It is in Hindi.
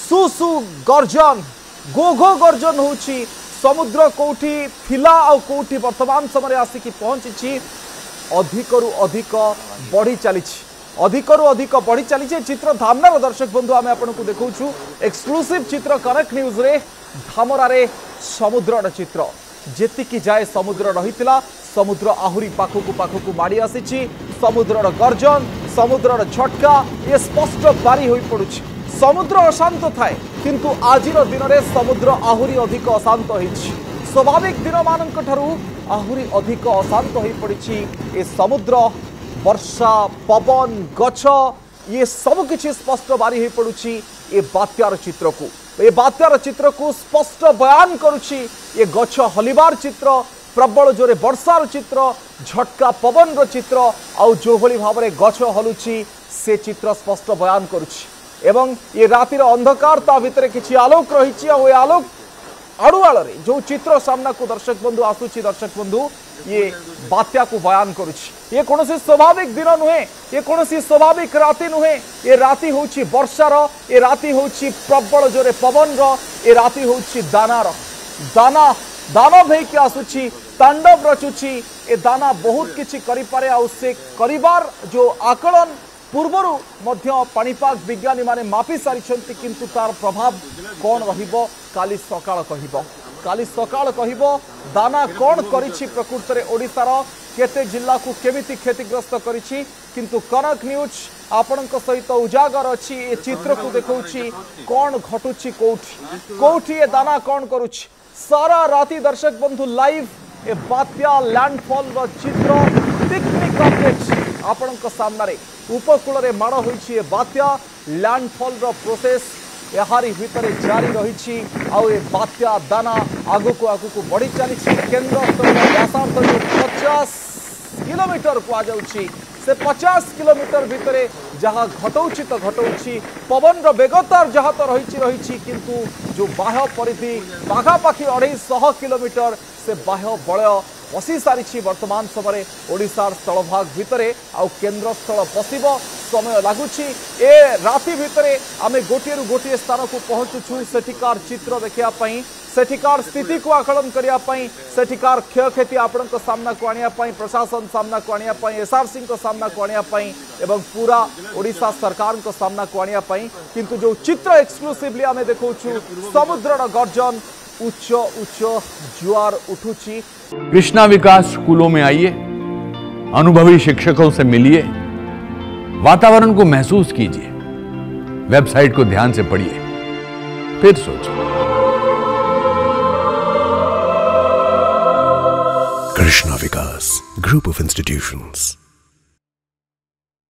सुसु गर्जन गो घो गर्जन होची समुद्र कोठी थिला आ कोठी वर्तमान समय आसिकी पहुंची अधिकरु अधिक बढ़ी चली अधिकरु अधिक बढ़ी चली चित्र धामनार दर्शक बंधु आम आपको देखु एक्सक्लूसिव चित्र कनेक्ट न्यूज रे धामरारे समुद्र चित्र जेतिकी जाए समुद्र रही समुद्र आहुरी पाखकू माड़ी आसी समुद्र गर्जन समुद्र झटका ये स्पष्ट बारी हो पड़ुछि समुद्र अशांत थाए किंतु आजिर दिन में समुद्र आहुरी अधिक अशांत होइछि स्वाभाविक दिन मानक ठरू आहुरी अधिक अशांत हो पड़ी ये समुद्र वर्षा पवन गछ ये सब किछि स्पष्ट बारी हो पड़ुछि ये बात्यार चित्र को ये बात्यार चित्र को स्पष्ट बयान करुछि ये गछ हलिबार चित्र प्रबल जोरे वर्षार चित्र झटका पवन रो चित्र आउ जो भली भाव में गछ हलुछि से चित्र स्पष्ट बयान करुछि एवं ये रातिर अंधकार ता भितर किछि आलोक रही आलोक आड़ुआल जो चित्र सामना को दर्शक बंधु आसुची दर्शक बंधु ये बात्या को बयान करुछि ये कौन स्वाभाविक दिन नुहे ये कौन स्वाभाविक राति नुहे ये राति होछि वर्षार ये राति होछि प्रबल जोरे पवन रो ये राति होछि दानार दाना दानव होइके आसुछि तांडव रचुछि ए दाना बहुत किछि करि पारे आ से करिवार जो आकलन पूर्वरु मध्य पाणीपाग विज्ञानी माने मापी सारिछंती किंतु तार प्रभाव कौन रहिबो काली सकाळ कहिबो काली सकाळ कहिबो दाना कौन करिछि प्रकृत रे ओडिसार केते जिल्ला को केमिति क्षतिग्रस्त करिछि किंतु कनक न्यूज आपणक सहित उजागर अछि ए चित्र को देखौछि कौन घटुछि कोठी कोठी ए दाना कौन करुछि सारा राति दर्शक बंधु लाइव ए बात्या लैंडफॉल रो चित्र पिकनिक अपडेट आपणक सामने उपकूल रे माड़ होइछि ए बात्या लैंडफॉल रो प्रोसेस यारी भितर जारी रही बात्या दाना आगु को बढ़ी चली केन्द्र व्यासार्थ 50 किलोमीटर कहुच्छी से 50 किलोमीटर भितर जहाँ घटौची तो घटौची पवन बेगतार जहाँ तो रही किंतु जो बाह्य परिधि पाखापाखि 250 किलोमीटर से बाह्य बलय पशि सारी वर्तमान समय ओडिशार स्थलभाग भितर आउ केन्द्र स्थल पशिब समय लगुच ए राति भितर आमे गोटे गोटे स्थान को पहुँचुछु सेठिकार चित्र देखापी सेठिकार स्थिति को आकलन करने सेठिकार क्षयक्षति आपण सामना को आने प्रशासन सामना को आने एसआरसी सामना को आने एवं पूरा ओडिशा सरकार को सामना को आने किंतु जो चित्र एक्सक्लूसिवली आमे देखौछु समुद्र गर्जन उच्च उच्च जुआर उठुची। कृष्णा विकास स्कूलों में आइए, अनुभवी शिक्षकों से मिलिए, वातावरण को महसूस कीजिए, वेबसाइट को ध्यान से पढ़िए, फिर सोचिए। Krishna Vikas group of institutions.